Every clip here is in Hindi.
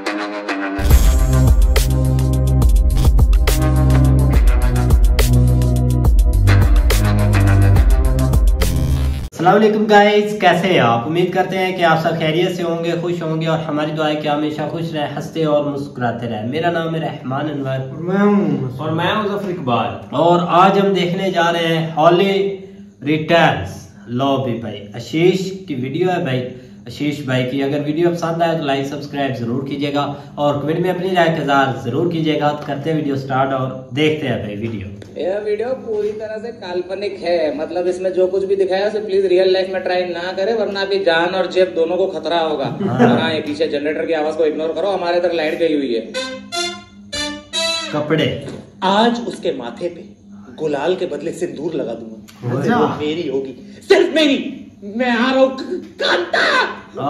अस्सलामुअलैकुम गाइस, कैसे हैं आप? उम्मीद करते हैं कि आप सब खैरियत से होंगे, खुश होंगे और हमारी दुआ है कि हमेशा खुश रहे, हंसते और मुस्कुराते रहे। मेरा नाम है रहमान अनवर और मैं हूं ज़फर इकबाल। और आज हम देखने जा रहे हैं होली रिटर्न्स। लो भी भाई आशीष की वीडियो है भाई, आशीष भाई की। अगर वीडियो पसंद आए तो लाइक सब्सक्राइब जरूर कीजिएगा और कमेंट में अपनी राय का इज़हार जरूर कीजिएगा। तो करते हैं वीडियो स्टार्ट और देखते हैं भाई वीडियो। यह वीडियो पूरी तरह से काल्पनिक है, मतलब इसमें जो कुछ भी दिखाया उसे प्लीज रियल लाइफ में ट्राई ना करें, वरना आपकी जान और जेब दोनों को खतरा होगा। और हाँ, ये पीछे जनरेटर की आवाज को इग्नोर करो, हमारे इधर लाइट गई हुई है। कपड़े आज उसके माथे पे गुलाल के बदले सिंदूर लगा दूंगा। अच्छा। वो मेरी होगी, सिर्फ मेरी। मैं आ रहा हूँ कांता।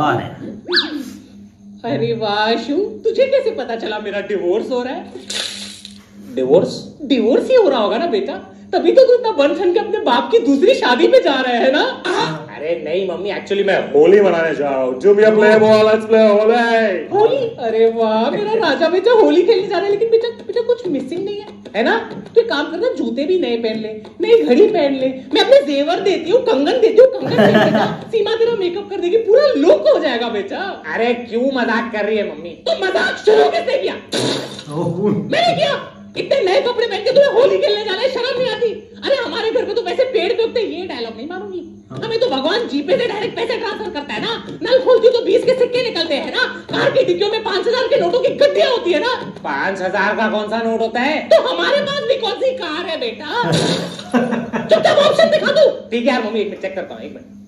अरे वाह शू, तुझे कैसे पता चला मेरा डिवोर्स हो रहा है? डिवोर्स ही हो रहा होगा ना बेटा, तभी तो तू इतना बन ठन के अपने बाप की दूसरी शादी में जा रहा है ना? अरे नहीं मम्मी, एक्चुअली मैं होली मनाने जा रहा हूँ। जुमिया play ball, let's play Holi. अरे वाह, मेरा राजा बेटा होली खेलने जा रहा है। लेकिन बेटा कुछ मिसिंग नहीं है ना? तो एक काम करना, जूते भी नए पहन ले, नई घड़ी पहन ले, मैं अपने जेवर देती हूँ, कंगन देती हूँ, कंगन पहन लेना। सीमा तेरा मेकअप कर देगी, पूरा लुक हो जाएगा बेटा। अरे क्यों मजाक कर रही है मम्मी? तो मजाक शुरू किसने किया? मैंने किया। इतने नए कपड़े पहन के तुम्हें होली खेलने जाना है, शर्म नहीं आती? अरे हमारे घर पे तो वैसे पेड़ पे उगते, ये डायलॉग नहीं मारूंगी। हमें तो भगवान जीपे से डायरेक्ट पैसे ट्रांसफर करता है ना। नल खोलती तो 20 के सिक्के निकलते हैं ना। कार की डिक्कियों में 5000 के नोटों की गड्डियां होती है ना। 5000 का कौन सा नोट होता है? तो हमारे पास भी कौन सी कार है बेटा? चुपचाप ऑप्शन दिखा दो। ठीक है यार मम्मी, एक मिनट चेक करता हूँ, एक मिनट।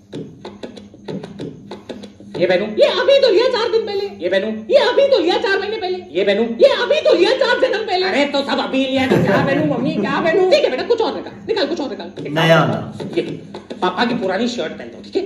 ये पहनूं? ये अभी तो लिया 4 दिन पहले। ये पहनूं? ये अभी तो लिया 4 महीने पहले। ये पहनूं? ये अभी तो लिया 4 जन्म पहले। अरे तो सब अभी लिया, तो क्या पहनूं मम्मी, क्या पहनूं? ठीक है बेटा, कुछ और निकाल कुछ और निकाल। नया ये पापा की पुरानी शर्ट पहन दो, ठीक है?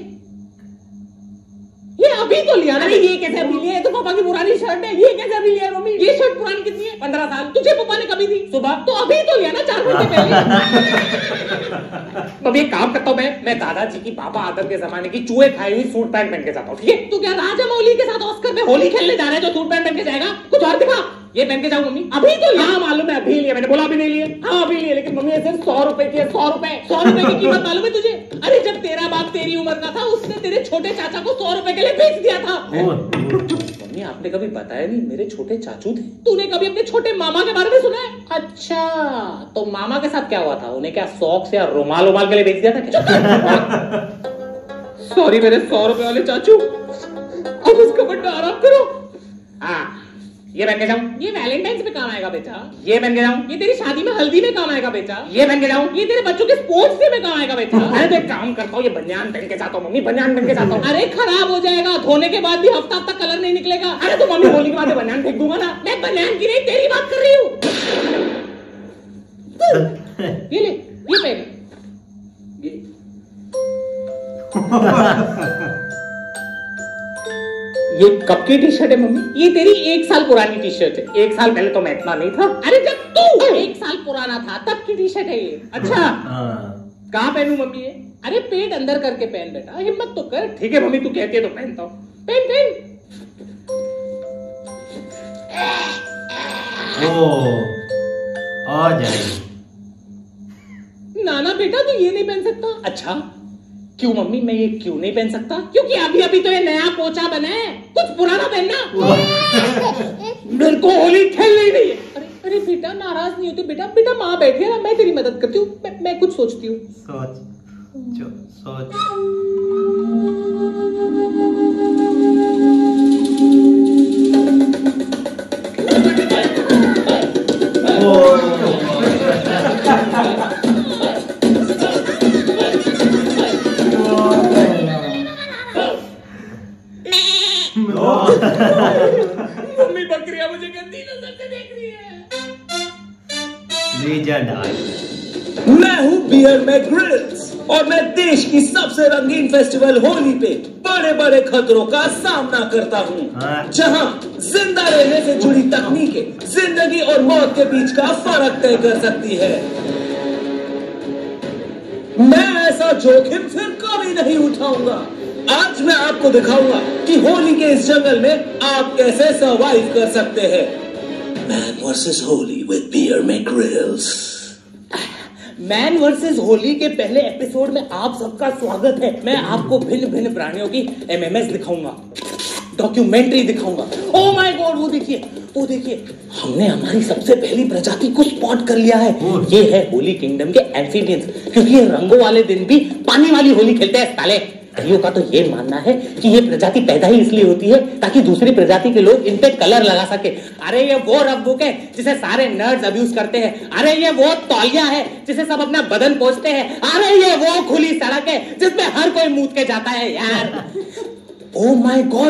ये अभी तो लिया ना। अरे ये कैसे अभी लिया? तो पापा की पुरानी शर्ट है। ये कैसे अभी लिया मम्मी? ये शर्ट पुरानी कितनी है? 15 साल। तुझे पापा ने कभी दी? सुबह। तो अभी तो लिया ना 4 घंटे पहले। मम्मी एक काम करता हूँ, मैं दादाजी की बाबा आदम के जमाने की चूहे खाई हुई सूट पैंट पहन के जाता हूँ, ठीक है? तू क्या राजा मौली के साथ ऑस्कर में होली खेलने जा रहा है जो सूट पैंट पहन के जाएगा? कुछ और दिखा। ये पहन के जाऊँ मम्मी? अभी तो लिया। हाँ मालूम है, अभी लिया। मैंने बोला अभी नहीं लिए। हाँ अभी लिए, लेकिन मम्मी ऐसे 100 रुपए की है। 100 रुपए की कीमत मालूम है तुझे? अरे जब तेरा बाप तेरी उम्र का था, उसने तेरे छोटे चाचा को 100 रुपए के लिए बेच दिया था। मम्मी आपने कभी बताया नहीं, मेरे छोटे चाचू थे। तूने कभी अपने छोटे मामा के बारे में सुना है? अच्छा, तो मामा के साथ क्या हुआ था? उन्हें क्या सॉक्स या रुमाल के लिए बेच दिया था क्या? सॉरी मेरे 100 रुपए वाले चाचू, अब उसका बड्डा आराम करो। हाँ ये पहन के जाऊं? ये वैलेंटाइंस पे काम आएगा बेटा। ये पहन के जाऊं? ये तेरी शादी में हल्दी में काम आएगा बेटा। ये पहन के जाऊं? ये तेरे बच्चों के स्पोर्ट्स डे में काम आएगा बेटा। अरे तो एक काम करता हूँ, ये बनियान पहन के जाता हूँ मम्मी, बनियान पहन के जाता हूँ। अरे खराब हो जाएगा, धोने के बाद भी हफ्ता तक कलर नहीं निकलेगा। अरे तो मम्मी होली के बाद बनियान फेंक दूंगा ना। मैं बनियान की नहीं तेरी बात कर रही हूँ। ये ले, ये पहन। ये कब की टी शर्ट है मम्मी? ये तेरी 1 साल पुरानी टी शर्ट है। 1 साल पहले तो मैं इतना नहीं था। अरे जब तू 1 साल पुराना था तब की टी शर्ट है ये। अच्छा कहाँ पहनूं मम्मी ये? अरे पेट अंदर करके पहन बेटा, हिम्मत तो कर। ठीक है मम्मी, तू कहती है तो पहनता हूँ। पहन। आ जाएगी। नाना बेटा तू ये नहीं पहन सकता। अच्छा क्यों मम्मी, मैं ये क्यों नहीं पहन सकता? क्योंकि अभी तो ये नया पोचा बना है, कुछ पुराना पहनना। मेरे को होली खेलनी नहीं है। अरे बेटा नाराज नहीं होती बेटा माँ बैठी है ना, मैं तेरी मदद करती हूँ। मैं कुछ सोचती हूँ। सोच। मम्मी बकरियां मुझे गंदी नजर से देख रही है। लीजेंड मैं हूँ बियर मैग्रिल्स और मैं देश की सबसे रंगीन फेस्टिवल होली पे बड़े खतरों का सामना करता हूँ, जहाँ जिंदा रहने से जुड़ी तकनीकें जिंदगी और मौत के बीच का फर्क तय कर सकती है। मैं ऐसा जोखिम फिर कभी नहीं उठाऊंगा। आज मैं आपको दिखाऊंगा कि होली के इस जंगल में आप कैसे सर्वाइव कर सकते हैं। Man versus Holi with Bear McGrills. Man versus Holi के पहले एपिसोड में आप सबका स्वागत है। मैं आपको भिन्न भिन्न प्राणियों की एमएमएस दिखाऊंगा, डॉक्यूमेंट्री दिखाऊंगा। ओह माय गॉड, वो देखिए, हमने हमारी सबसे पहली प्रजाति को स्पॉट कर लिया है। ये है होली किंगडम के एम्फीबियंस, क्योंकि ये रंगों वाले दिन भी पानी वाली होली खेलते हैं साले। कईयों का तो ये मानना है कि ये प्रजाति पैदा ही इसलिए होती है ताकि दूसरी प्रजाति के लोग इन पे कलर लगा सके। अरे ये वो रफ बुक है जिसे सारे नर्ड्स अब्यूज करते हैं। अरे ये वो तौलिया है जिसे सब अपना बदन पोंछते हैं। अरे ये वो खुली सड़क है जिसमें हर कोई मूत के जाता है यार। ओह माय गॉड,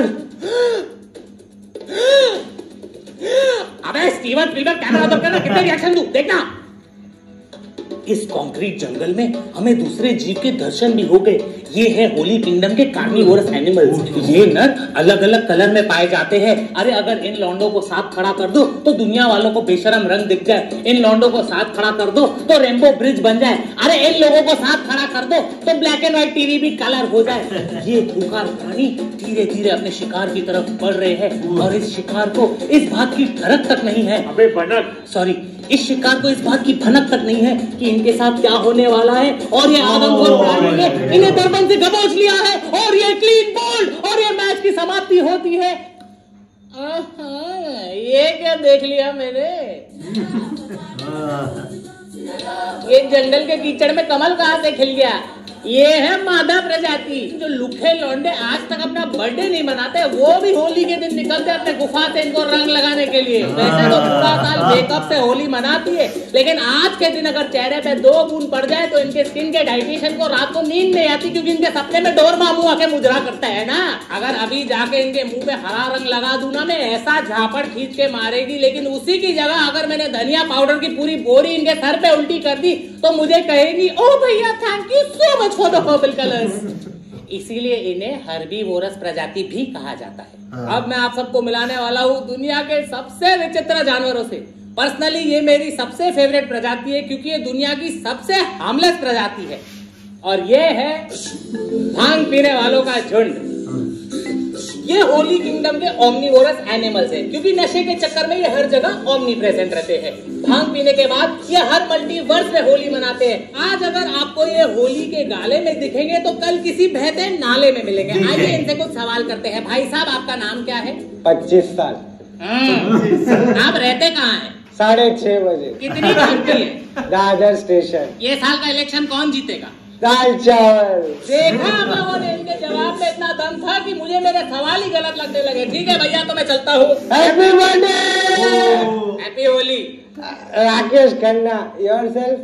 अबे स्टीवन स्पीलबर्ग, कैमरा ऑन करना, कितने रिएक्शन दूं, देखना। इस कंक्रीट जंगल में हमें दूसरे जीव के दर्शन भी हो गए। ये है होली किंगडम के कार्निवोरस एनिमल्स। ये नर अलग अलग कलर में पाए जाते हैं। अरे अगर इन लौंडों को साथ खड़ा कर दो तो दुनिया वालों को बेशरम रंग दिख जाए। इन लौंडों को साथ खड़ा कर दो तो रेनबो ब्रिज बन जाए। अरे इन लोगों को साथ खड़ा कर दो तो ब्लैक एंड व्हाइट टीवी भी कलर हो जाए। ये खूंखार प्राणी धीरे धीरे अपने शिकार की तरफ बढ़ रहे हैं और इस शिकार को इस बात की ठरक तक नहीं है, अबे भनक, सॉरी, इस शिकार को इस बात की भनक तक नहीं है कि इनके साथ क्या होने वाला है। और ये आदमखोर प्राणी ने इन्हें दरबन से दबोच लिया है और ये क्लीन बोल्ड और ये मैच की समाप्ति होती है। ये क्या देख लिया मैंने? ये जंगल के कीचड़ में कमल कहां से खिल गया? ये है मादा प्रजाति। जो लुखे लौंडे आज तक अपना बर्थडे नहीं मनाते, वो भी होली के दिन निकलते अपने गुफा से इनको रंग लगाने के लिए। वैसे तो पूरा साल मेकअप से होली मनाती है, लेकिन आज के दिन अगर चेहरे पे 2 बूंद पड़ जाए तो इनके स्किन के डाइटिशियन को रात को नींद नहीं आती, क्योंकि इनके सपने में डोर मामू आके मुजरा करता है ना। अगर अभी जाके इनके मुंह पे हरा रंग लगा दूं ना, मैं ऐसा झापड़ खींच के मारेगी। लेकिन उसी की जगह अगर मैंने धनिया पाउडर की पूरी बोरी इनके सर पे उल्टी कर दी तो मुझे कहेगी, ओ भैया thank you so much for the purple colours. इसीलिए इन्हें हर्बीवोरस प्रजाति भी कहा जाता है। अब मैं आप सबको मिलाने वाला हूँ दुनिया के सबसे विचित्र जानवरों से। पर्सनली ये मेरी सबसे फेवरेट प्रजाति है, क्योंकि ये दुनिया की सबसे हार्मलेस प्रजाति है। और ये है भांग पीने वालों का झुंड। ये होली किंगडम के ओमनीवोरस एनिमल्स हैं, क्योंकि नशे के चक्कर में ये हर जगह ओमनी प्रेजेंट रहते हैं। भांग पीने के बाद ये हर मल्टीवर्स में होली मनाते हैं। आज अगर आपको ये होली के गाले में दिखेंगे तो कल किसी बहते नाले में मिलेंगे। आइए इनसे कुछ सवाल करते हैं। भाई साहब, आपका नाम क्या है? 25 साल। आप रहते कहाँ हैं? 6:30 बजे। कितनी घंटी है? दादर स्टेशन। ये साल का इलेक्शन कौन जीतेगा? दाल चावल। देखा आप लोगों ने, इनके जवाब में इतना दम था कि मुझे मेरे सवाल ही गलत लगने लगे। ठीक है भैया, तो मैं चलता हूँ। Happy birthday, happy Holi. Rakesh Khanna. Yourself.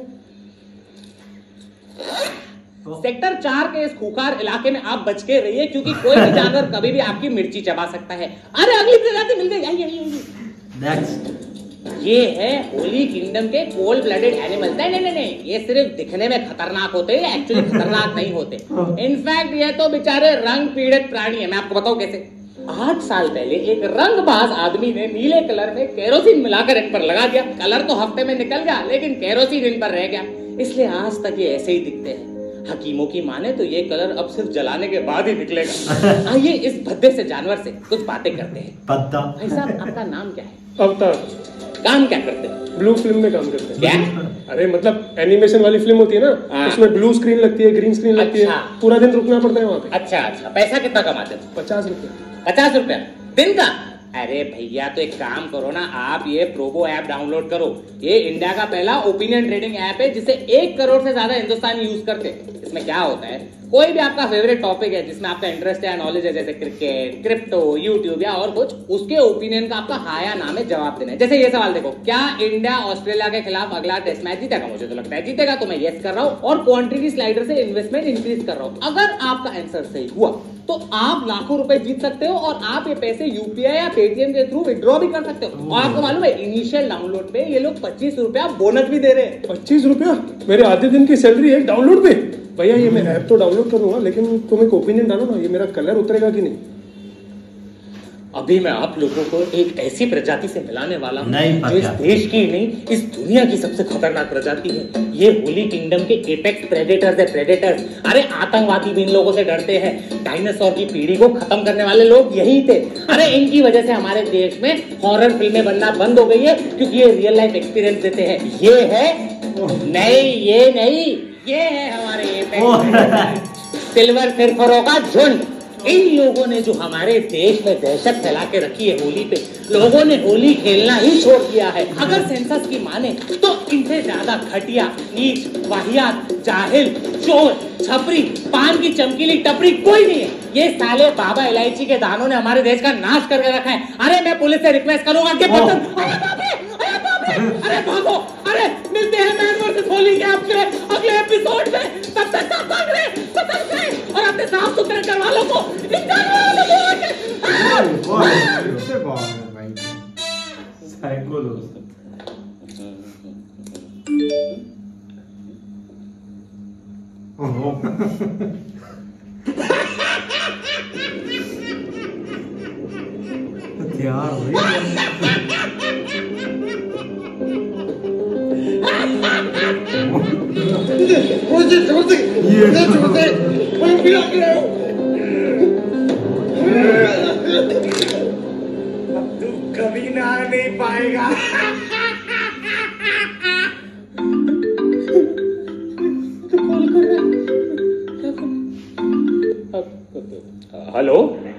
Sector 4 के इस खूंखार इलाके में आप बच के रहिए, क्योंकि कोई भी जानवर कभी भी आपकी मिर्ची चबा सकता है। अरे अगली प्रजाति मिल गई, आइए। ये है होली किंगडम के कोल्ड ब्लडेड एनिमल्स। नहीं, ये सिर्फ दिखने में खतरनाक होते हैं, एक्चुअली खतरनाक नहीं होते। इनफैक्ट ये तो बेचारे रंग पीड़ित प्राणी है। मैं आपको बताऊं कैसे। 8 साल पहले एक रंगबाज आदमी ने नीले कलर में केरोसिन मिलाकर इन पर लगा दिया। कलर तो हफ्ते में निकल गया, लेकिन केरोसिन इन पर रह गया, इसलिए आज तक ये ऐसे ही दिखते हैं। हकीमों की माने तो ये कलर अब सिर्फ जलाने के बाद ही निकलेगा। आइए इस भद्दे से जानवर से कुछ बातें करते हैं। भाई साहब, आपका नाम क्या है? अवतार। काम क्या करते हैं? ब्लू फिल्म में काम करते हैं। क्या? अरे मतलब एनिमेशन वाली फिल्म होती है ना, उसमें ब्लू स्क्रीन लगती है, ग्रीन स्क्रीन लगती है, पूरा दिन रुकना पड़ता है वहाँ पे। अच्छा, पैसा कितना कमाते हो? 50 रुपए। 50 रुपया दिन का? अरे भैया, तो एक काम करो ना, आप ये प्रोबो ऐप डाउनलोड करो। ये इंडिया का पहला ओपिनियन ट्रेडिंग ऐप है, जिसे 1 करोड़ से ज्यादा हिंदुस्तानी यूज करते हैं। इसमें क्या होता है, कोई भी आपका फेवरेट टॉपिक है जिसमें आपका इंटरेस्ट है, नॉलेज है, जैसे क्रिकेट, क्रिप्टो, यूट्यूब या और कुछ, उसके ओपिनियन का आपका हाया नाम है जवाब देना है। जैसे ये सवाल देखो, क्या इंडिया ऑस्ट्रेलिया के खिलाफ अगला टेस्ट मैच जीतेगा? मुझे तो लगता है जीतेगा, तो मैं यस कर रहा हूँ और क्वांटिटी स्लाइडर से इन्वेस्टमेंट इंक्रीज कर रहा हूँ। अगर आपका आंसर सही हुआ तो आप लाखों रुपए जीत सकते हो और आप ये पैसे यूपीआई या पेटीएम के थ्रू विड्रॉ भी कर सकते हो। और आपको मालूम है, इनिशियल डाउनलोड पे ये लोग 25 रुपया बोनस भी दे रहे हैं। 25 रुपया? मेरे आधे दिन की सैलरी है डाउनलोड पे। भैया ये मैं ऐप तो डाउनलोड करूंगा, लेकिन तुम एक ओपिनियन डालो ना, ये मेरा कलर उतरेगा कि नहीं? अभी मैं आप लोगों को एक ऐसी प्रजाति से मिलाने वाला हूँ जो इस प्रजाति। देश की नहीं, इस दुनिया की सबसे खतरनाक प्रजाति है। ये होली किंगडम के एपेक्स प्रेडेटर्स है, प्रेडेटर्स। अरे आतंकवादी भी इन लोगों से डरते हैं। डायनासोर की पीढ़ी को खत्म करने वाले लोग यही थे। अरे इनकी वजह से हमारे देश में हॉरर फिल्में बनना बंद हो गई है, क्योंकि ये रियल लाइफ एक्सपीरियंस देते हैं। ये है ये है हमारे एपेक्स सिल्वर सर्फरों का झुंड। इन लोगों ने जो हमारे देश में दहशत फैला के रखी है होली पे, लोगों ने होली खेलना ही छोड़ दिया है। अगर सेंसस की माने तो इनसे ज्यादा घटिया, नीच, वाहियात, जाहिल, चोर, छपरी, पान की चमकीली टपरी कोई नहीं है। ये साले बाबा इलायची के दानों ने हमारे देश का नाश करके रखा है। अरे मैं पुलिस से रिक्वेस्ट करूंगा कि अरे भागो, अरे मिलते हैं मैन वर्सेस होली के अगले एपिसोड में। तब तक सब भाग रहे और अपने साफ सुथरे घर वालों को कभी ना नहीं पाएगा। हेलो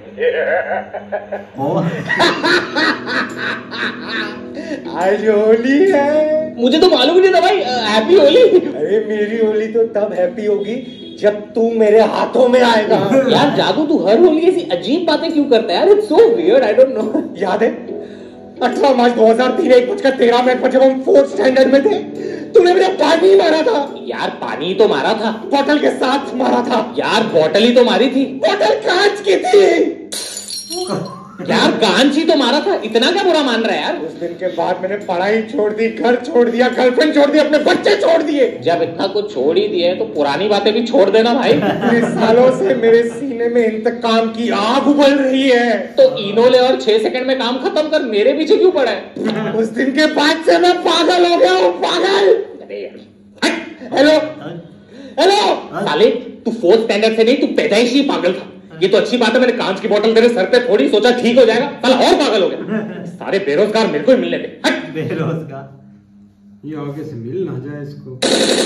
आज होली है। मुझे तो मालूम नहीं था भाई। हैप्पी होली। अरे मेरी होली तो तब हैप्पी होगी जब तू मेरे हाथों में आएगा। यार जादू, तू हर होली ऐसी अजीब बातें क्यों करता है यार? It's so weird, I don't know. याद है 18 मार्च 2003 1:13 पर जब हम 4th स्टैंडर्ड में थे, तूने मुझे पानी मारा था। यार पानी तो मारा था, बोतल के साथ मारा था। यार बोतल ही तो मारी थी। बोतल कांच की थी। यार कांच ही तो मारा था। इतना क्या बुरा मान रहा है यार? उस दिन के बाद मैंने पढ़ाई छोड़ दी, घर छोड़ दिया, गर्लफ्रेंड छोड़ दी, अपने बच्चे छोड़ दिए। जब इतना कुछ छोड़ ही दिया है तो पुरानी बातें भी छोड़ देना भाई। इतने सालों से मेरे सीने में इंतकाम की आग उबल रही है। तो इनो ले और 6 सेकंड में काम खत्म कर, मेरे पीछे क्यों पड़ा है? उस दिन के बाद से मैं पागल हो गया हूँ, पागल। हेलो हेलो साले तू 4th स्टैंडर्ड से नहीं, तू पैदाइशी पागल था। ये तो अच्छी बात है, मैंने कांच की बोतल तेरे सर पे फोड़ी, सोचा ठीक हो जाएगा, साला और पागल हो गया। सारे बेरोजगार मेरे को ही मिलने दे। हट बेरोजगार, ये आगे से मिल ना जाए इसको।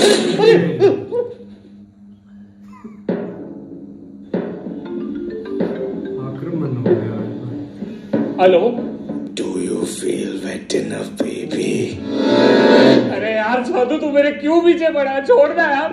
आक्रमण हो गया। Hello, do you feel wet enough baby? अरे यार जादू, तू मेरे क्यों पीछे पड़ा है? छोड़ दे यार।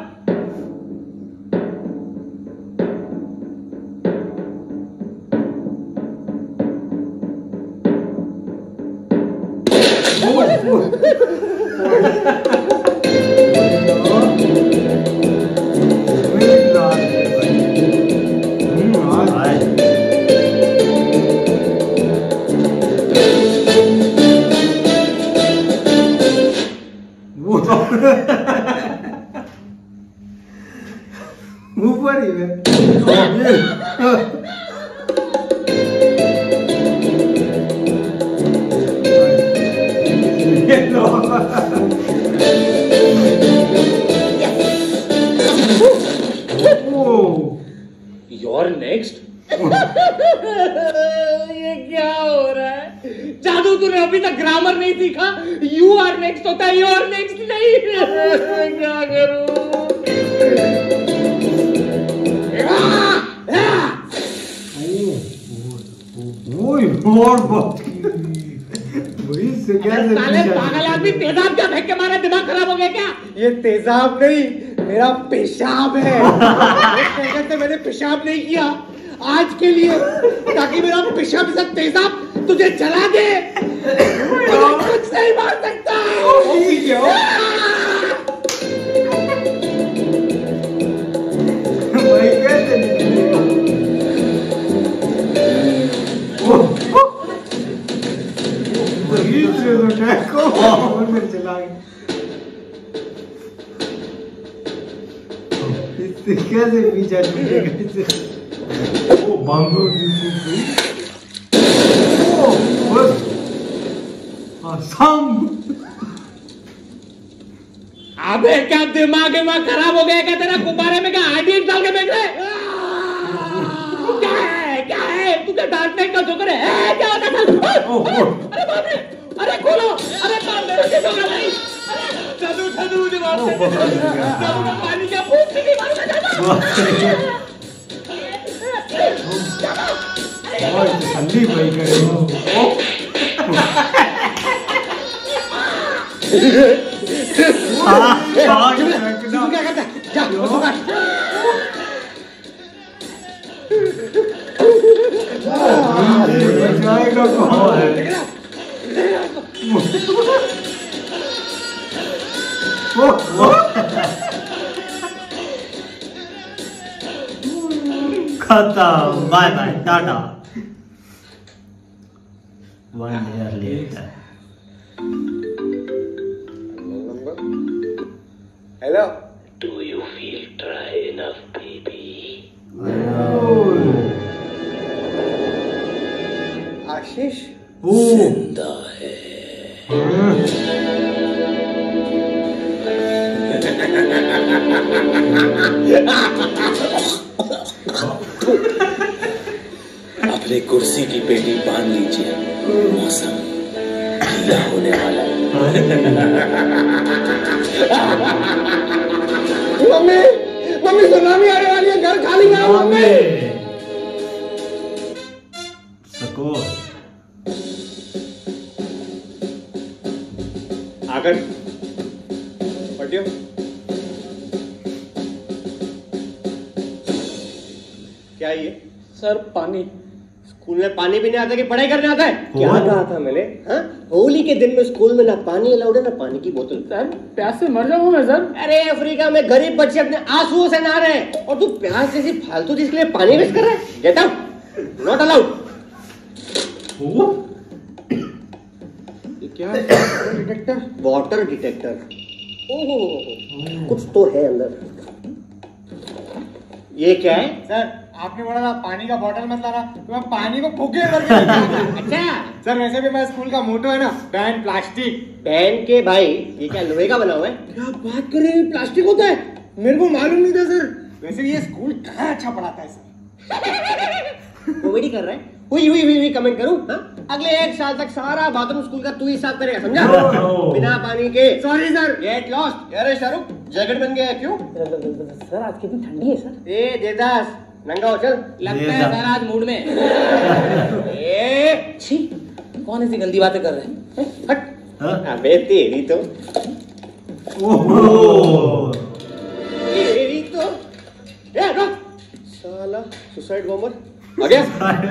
ऊपर ही है। You're next? ये क्या हो रहा है? जादू, तूने अभी तक ग्रामर नहीं सीखा? You are next होता है, you're next नहीं। क्या करूं? साले पागल आदमी, तेजाब क्या फेंक के मारा? दिमाग खराब हो गया क्या? ये तेजाब नहीं, मेरा पेशाब है। एक से मैंने पेशाब नहीं किया आज के लिए, ताकि मेरा पेशाब से तेजाब तुझे जला दे। कुछ नहीं मार सकता। कैसे पीछा छूटेगा? अबे क्या दिमाग खराब हो गया क्या तेरा? गुब्बारे में क्या आईडी डाल के बैठ रहे? क्या है तू? क्या डांटने का जोकर है? क्या होता था? अरे बाप रे! अरे खोलो! अरे बाप मेरा क्या जोकर भाई? चलू दीवार से पानी क्या फूंक की दीवार में जाना? संदीप भाई क्या करता है? जा जाएगा कहाँ है? खत्म, bye bye, tata. 1 year later. Hello, Do you feel dry enough, baby? Ashish जिंदा है। अपनी कुर्सी की पेटी बांध लीजिए, मौसम ठंडा होने वाला है। मम्मी सुनामी आने वाली है, घर खाली है मम्मी। सुकून। आकर पटियो। क्या ये? सर पानी। स्कूल में पानी भी नहीं आता कि पढ़ाई करने आता है? क्या कहा था मैंने? हाँ? होली के दिन में स्कूल में ना पानी अलाउड है ना पानी की बोतल। सर प्यास से मर जाऊंगा मैं सर। अरे अफ्रीका में गरीब बच्चे अपने आंसुओं से नहा रहे हैं और तू प्यास जैसी फालतू चीज के लिए पानी वेस्ट कर रहा है? Get out, not allowed. ये क्या है? डिटेक्टर? Water detector. ओहो कुछ तो है अंदर। ये क्या है? सर आपने बोला था पानी का बोतल मत लाना, तो मैं पानी को फूके करके अच्छा सर वैसे भी मैं स्कूल का मोटो है ना, बैन प्लास्टिक। बैन के भाई, ये क्या लोहे का बना हुआ है? क्या बात कर रहे हैं? प्लास्टिक होता है? मेरे को मालूम नहीं था सर। वैसे भी ये स्कूल कहाँ अच्छा पढ़ाता है सर। कॉमेडी कर रहा है? हुई कमेंट करूं? हाँ? अगले 1 साल तक सारा बाथरूम स्कूल का तू ही साफ करेगा, समझा? बिना पानी के। Sorry sir. Get lost. अरे शाहरुख जैकेट बन गया क्यों? सर आज कितनी ठंडी है सर। ए देदास नंगा हो चल। लगता है सर आज मूड में। ए छी, कौन ऐसी गंदी बातें कर रहे हैं? हट। अबे तेरी तो तेरी तो ए रुक साला सुसाइड बॉम्बर आ गया।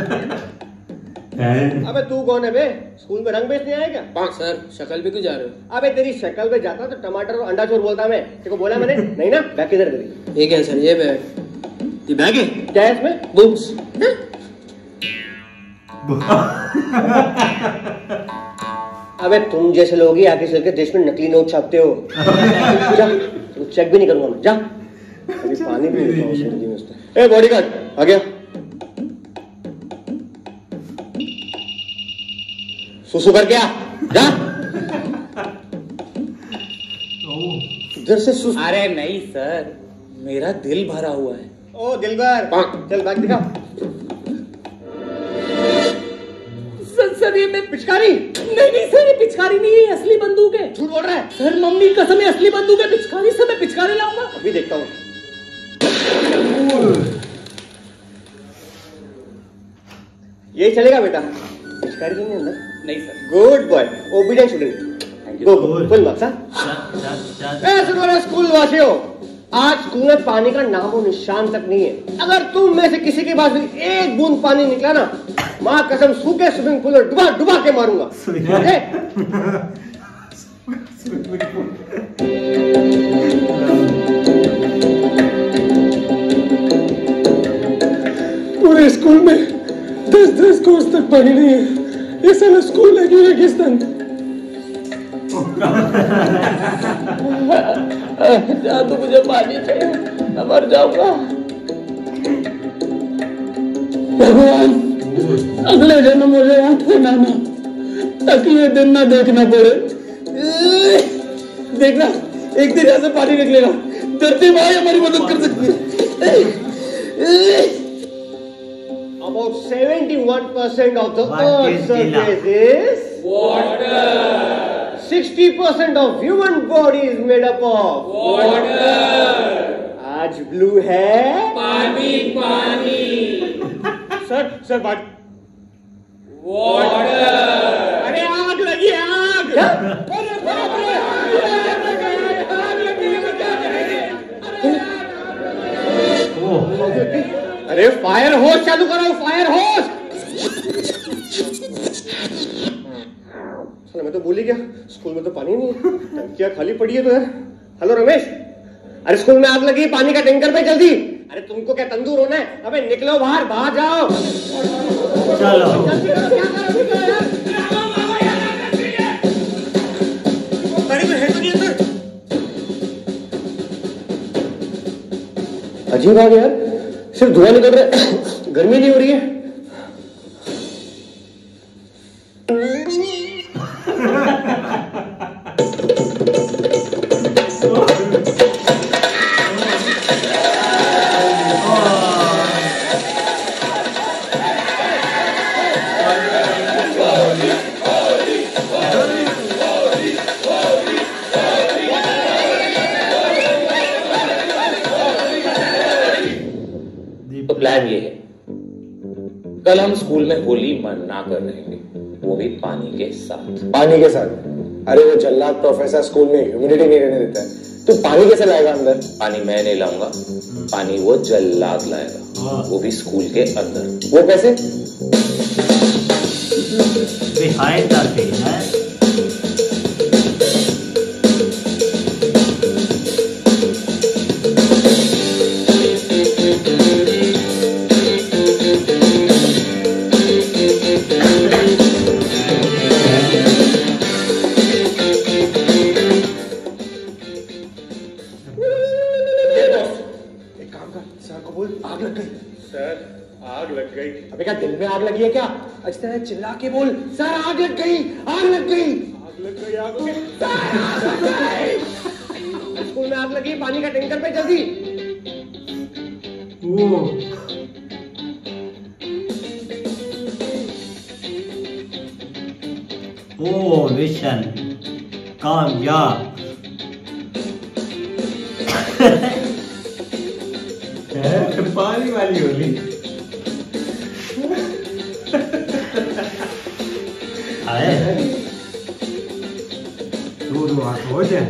अबे तू कौन है बे? स्कूल में रंग बेचने आया क्या? सर शक्ल पे क्यों जा रहे हो? अबे तेरी शक्ल पे जाता तो टमाटर और अंडा चोर बोलता मैं। तेरे को बोला मैंने नहीं ना? बैग किधर तेरी? ये क्या सर? ये बैग। ये बैग है? क्या है इसमें? बुक्स। अबे तुम जैसे लोग ही आगे चल के देश में नकली नोट छापते हो। जा, तो चेक भी नहीं करूंगा मैं। जा, अभी पानी भी नहीं पीऊंगा जिंदगी में उसका। ए बॉडीगार्ड आ गया। सुसु कर क्या? जा इधर से सुसु। अरे नहीं सर, मेरा दिल भरा हुआ है। ओ दिलबर, चल बैग दिखा। सर ये मैं पिचकारी? नहीं सर, ये पिचकारी नहीं है, असली बंदूक है। झूठ बोल रहा है? सर मम्मी कसम है, असली बंदूक है। पिचकारी से मैं पिचकारी लाऊंगा। अभी देखता हूँ। ये चलेगा बेटा? पिचकारी तो नहीं अंदर? नहीं sir. Good boy, obedient student. Go full marks. School वासियों, आज स्कूल में पानी का नामो निशान तक नहीं है। अगर तुम में से किसी के पास भी एक बूंद पानी निकला ना, माँ कसम सूखे स्विमिंग पूल में डुबा डुबा के मारूंगा। पूरे स्कूल में 10 कोर्स तक पानी नहीं है। ये साला स्कूल है कि रेगिस्तान? जा तो मुझे पानी चाहिए, मैं मर जाऊंगा। भगवान अगले जन्म मुझे आंख बनाना। ताकि ये दिन ना देखना पड़े। देखना एक दिन ऐसे पानी निकलेगा, धरती माँ हमारी मदद कर सकती है। About 71% of the Earth's surface is water. 60% of human body is made up of water. आज ब्लू है पानी पानी। सर बात वाटर। अरे आग लगी आग। अरे फायर होस चालू करो, फायर होस। मैं तो भूल ही गया, स्कूल में तो पानी नहीं है, टंकियां खाली पड़ी है तो यार। हेलो रमेश, अरे स्कूल में आग लगी, पानी का टैंकर पे जल्दी। अरे तुमको क्या तंदूर होना है? अबे निकलो बाहर, बाहर जाओ। चलो गाड़ी में है तो नहीं अंदर? अजीब आ गया यार, सिर्फ धुआं निकल रहा है, गर्मी नहीं हो रही है। तो प्लान ये है, कल हम स्कूल में होली मना कर रहेंगे, वो भी पानी के साथ। पानी के साथ? अरे वो जल्लाद प्रोफेसर स्कूल में ह्यूमिडिटी नहीं रहने देता है, तो पानी कैसे लाएगा अंदर? पानी मैं नहीं लाऊंगा, पानी वो जल्लाद लाएगा, वो भी स्कूल के अंदर। वो कैसे? बिहाइंड द सीन है। आग लग गई। सर आग लग गई। अबे क्या दिल में आग लगी है क्या? अच्छी तरह चिल्ला के बोल, सर आग लग गई, आग लग गई, आग लग गई, आग लग गई। सर आग लग गई। स्कूल में आग लगी, पानी का टैंकर पे जल्दी। ओ मिशन कामयाब। पानी वाली होली। आए दो हाथ हो जाए।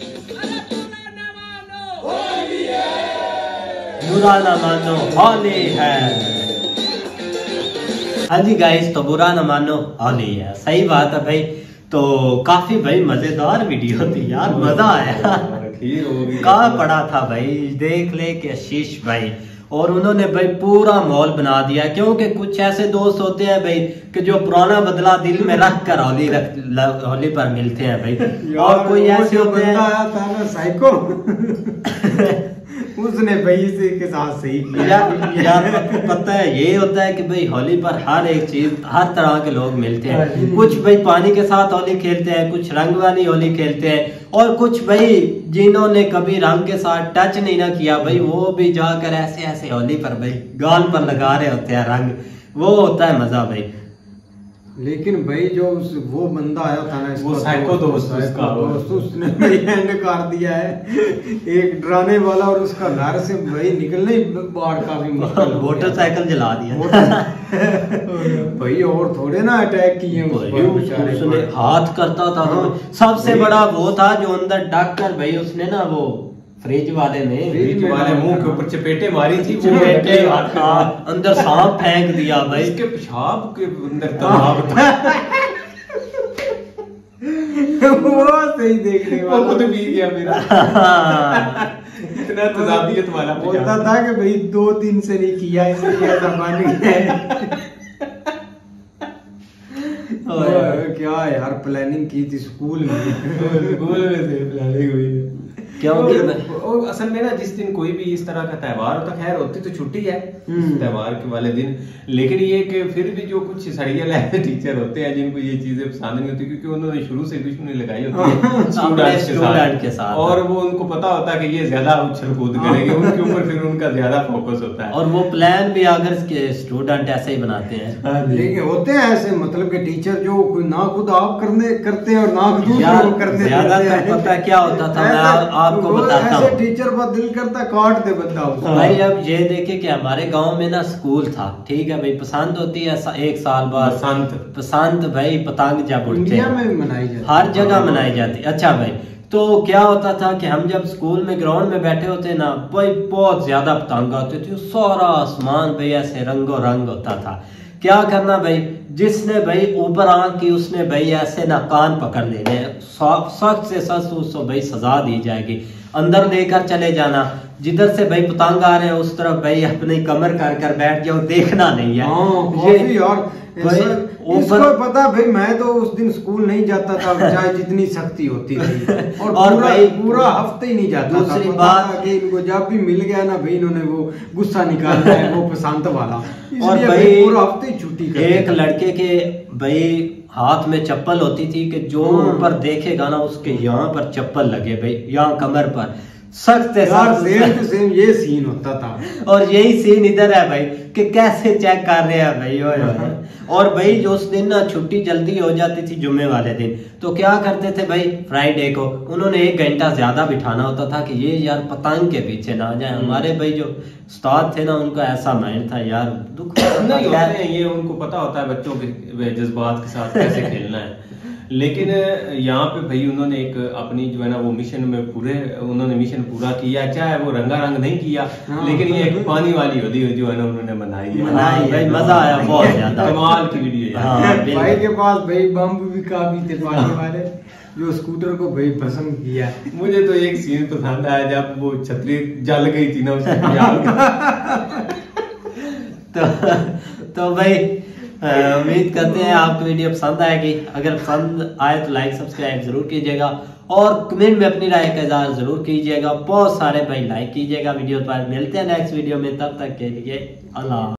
बुरा ना मानो होली है। हाँ जी गाइस, तो बुरा ना मानो होली है, सही बात है भाई। तो काफी भाई मजेदार वीडियो थी यार, मजा आया। कहाँ पड़ा था भाई, देख ले कि आशीष भाई, और उन्होंने भाई पूरा माहौल बना दिया। क्योंकि कुछ ऐसे दोस्त होते हैं भाई कि जो पुराना बदला दिल में रख कर होली पर मिलते हैं भाई, और कोई ऐसे होते हैं साइको उसने भाई इसी के साथ सही किया। यार पता है ये होता है कि भाई होली पर हर एक चीज, हर तरह के लोग मिलते हैं। कुछ भाई पानी के साथ होली खेलते हैं, कुछ रंग वाली होली खेलते हैं, और कुछ भाई जिन्होंने कभी रंग के साथ टच नहीं ना किया भाई, वो भी जाकर ऐसे ऐसे होली पर भाई गाल पर लगा रहे होते हैं रंग। वो होता है मजा भाई। लेकिन भाई जो वो बंदा आया था ना, वो साइको दोस्त उसने भाई एंड कर दिया है एक डराने वाला, और उसका घर से भाई निकलने बाहर काफी मुश्किल। मोटरसाइकिल जला दिया भाई, और थोड़े ना अटैक किए उसने हाथ करता था। सबसे बड़ा वो था जो अंदर डाक कर भाई उसने ना वो फ्रिज वाले मुंह के ऊपर चपेटे मारी थी, चपेटे अंदर सांप फेंक दिया भाई। इसके पेशाब के अंदर तमाम वो सही देखने वाला खुद पी गया मेरा। इतना तजाबियत वाला बोलता था कि भाई 2 दिन से नहीं किया, इसलिए ऐसा बन गया। क्या यार प्लानिंग की थी स्कूल में। स्कूल में से प्लानिंग हुई है। क्योंकि और असल में ना जिस दिन कोई भी इस तरह का त्यौहार होता, खैर होती तो छुट्टी है त्यौहार के वाले दिन, लेकिन ये कि फिर भी जो कुछ सड़ियल टीचर होते हैं जिनको ये चीजें पसंद नहीं होती, क्योंकि उन्होंने शुरू से दुश्मनी लगाई होती है स्टूडेंट के साथ, और वो उनको पता होता है कि ये ज्यादा उछल कूद करेंगे, उनके ऊपर फिर उनका ज्यादा फोकस होता है, और वो प्लान भी अगर स्टूडेंट ऐसे ही बनाते हैं। लेकिन होते हैं ऐसे, मतलब कि टीचर जो ना खुद आप करते हैं और ना दूसरों को करने ज्यादातर पता क्या होता था, मैं आपको बताता हूँ, टीचर का दिल करता काट दे बंदा। भाई अब ये देखे कि हमारे गांव में ना स्कूल था, ठीक है भाई, पसंद होती है एक साल बाद पसंद भाई, पतंग जब उड़ते हैं हर जगह मनाई जाती। अच्छा भाई, तो क्या होता था कि हम जब स्कूल में ग्राउंड में बैठे होते ना भाई, बहुत ज्यादा पतंग आते थे, सारा आसमान भाई ऐसे रंगो रंग होता था। क्या करना भाई, जिसने भाई ऊपर आंख की उसने भाई ऐसे ना कान पकड़ लेने, सख्त से सख्त उसको भाई सजा दी जाएगी, अंदर लेकर चले जाना, जिधर से भाई पतंग आ रहे हैं उस तरफ भाई अपनी कमर कर बैठ जाओ, देखना नहीं है। ये यार इसको पता भाई, मैं तो उस दिन स्कूल नहीं जाता था, चाहे जितनी सख्ती होती थी, और भाई पूरा हफ्ते ही नहीं जाता। दूसरी बात कि इनको जब भी मिल गया ना भाई, इन्होंने वो गुस्सा निकालना है, वो पसंद वाला, और भाई पूरा हफ्ते ही छुट्टी। एक लड़के के भाई हाथ में चप्पल होती थी कि जो ऊपर देखेगा ना उसके यहाँ पर चप्पल लगे भाई, यहाँ कमर पर, सख्त सेम ये सीन होता था। और यही सीन इधर है भाई कि कैसे चेक कर रहे हैं भाई। और भाई जो उस दिन ना छुट्टी जल्दी हो जाती थी जुम्मे वाले दिन, तो क्या करते थे भाई, फ्राइडे को उन्होंने 1 घंटा ज्यादा बिठाना होता था कि ये यार पतंग के पीछे ना जाए। हमारे भाई जो उस्ताद थे ना, उनका ऐसा माइंड था यार, दुख नहीं होते हैं ये, उनको पता होता है बच्चों के जज्बात के साथ कैसे खेलना है। लेकिन यहाँ पे भाई उन्होंने एक अपनी जो है ना वो मिशन में उन्होंने मिशन पूरा किया, चाहे वो रंगारंग नहीं किया, लेकिन ये एक पानी वाली होली जो है ना उन्होंने मनाई भाई, मजा आया बहुत ज्यादा, कमाल की वीडियो। भाई के पास भाई बम भी काफी थे पानी वाले, जो स्कूटर को भाई पसंद किया। मुझे तो एक सीन पसंद आया जब वो छतरी जल गई थी ना उसके तो भाई उम्मीद करते हैं आपको वीडियो पसंद आएगी। अगर पसंद आए तो लाइक सब्सक्राइब जरूर कीजिएगा, और कमेंट में अपनी राय का इज़हार जरूर कीजिएगा। बहुत सारे भाई लाइक कीजिएगा वीडियो पर। मिलते हैं नेक्स्ट वीडियो में, तब तक के लिए अल्लाह।